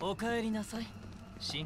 お帰りなさい、秦。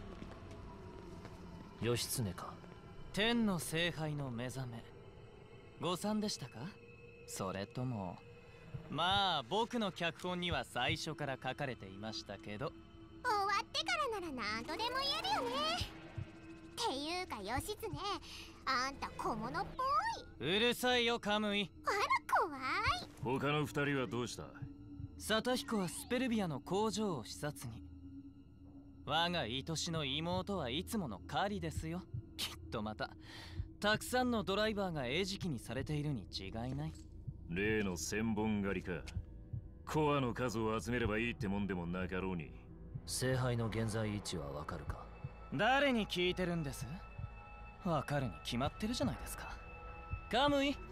義経か。 天の聖杯の目覚め、誤算でしたか？それとも、まあ僕の脚本には最初から書かれていましたけど。 終わってからなら何とでも言えるよね。っていうか義経、あんた小物っぽい。 うるさいよカムイ。 あら怖い。 他の二人はどうした？ サタヒコはスペルビアの工場を視察に。我が愛しの妹はいつもの狩りですよ。きっとまたたくさんのドライバーが餌食にされているに違いない。 例の千本狩りか。コアの数を集めればいいってもんでもなかろうに。 聖杯の現在位置はわかるか？ 誰に聞いてるんです？わかるに決まってるじゃないですか。カムイ。へいへ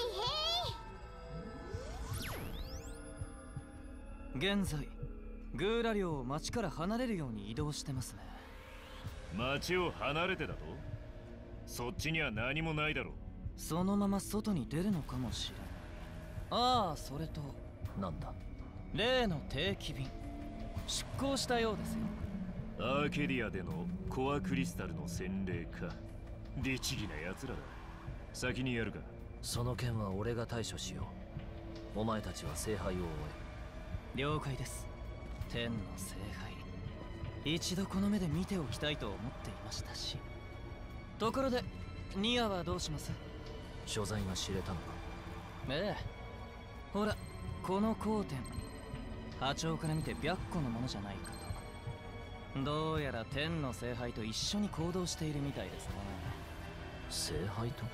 い。現在グーラ領を町から離れるように移動してますね。 町を離れてだと？そっちには何もないだろう。 そのまま外に出るのかもしれない。ああ、それとなんだ？ 例の定期便出航したようですよ。 アーケディアでのコアクリスタルの洗礼か。律儀な奴らだ。先にやるか？ その件は俺が対処しよう。お前たちは聖杯を終了解です。天の聖杯、一度この目で見ておきたいと思っていましたし。ところでニアはどうします？ 所在が知れたのか？ ええ、ほらこの光点、波長から見て白虎のものじゃないかと。どうやら天の聖杯と一緒に行動しているみたいですね。 聖杯と？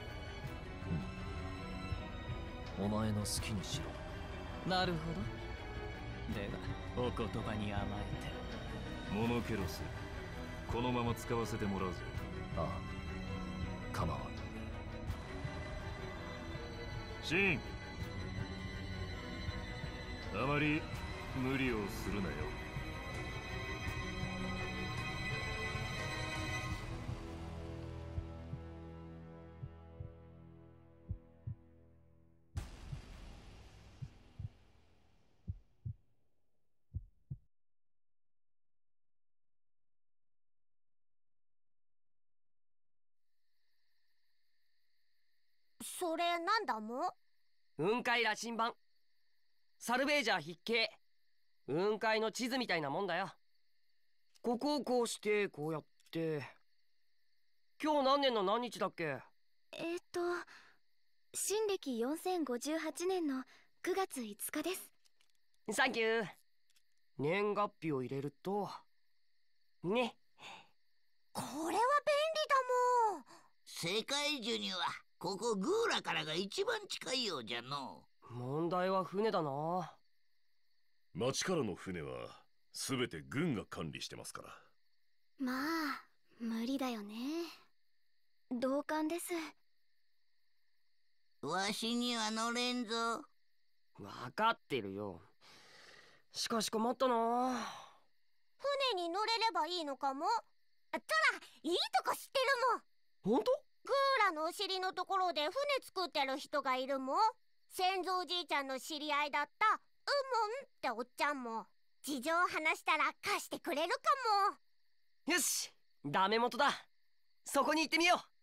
うん、お前の好きにしろ。 なるほど。ではお言葉に甘えて。 モノケロス、このまま使わせてもらうぞ。 ああ、構わん。 シン、あまり無理をするなよ。 それなんだも？ 雲海羅針盤、サルベージャー筆形、雲海の地図みたいなもんだよ。ここをこうしてこうやって。今日何年の何日だっけ？ 新暦4058年の9月5日です。 サンキュー。年月日を入れるとね。 これは便利だもん。 世界中にはここグーラからが一番近いようじゃの。 問題は船だな。 町からの船は全て軍が管理してますから。 まあ無理だよね。同感です。 わしには乗れんぞ。 分かってるよ。しかし困ったな。 船に乗れればいいのかも。トラ、いいとこ知ってるもん。 ほんと？ グーラのお尻のところで船作ってる人がいるもん。先祖おじいちゃんの知り合いだったウモンっておっちゃんも。事情話したら貸してくれるかも。 よし、ダメ元だ。そこに行ってみよう。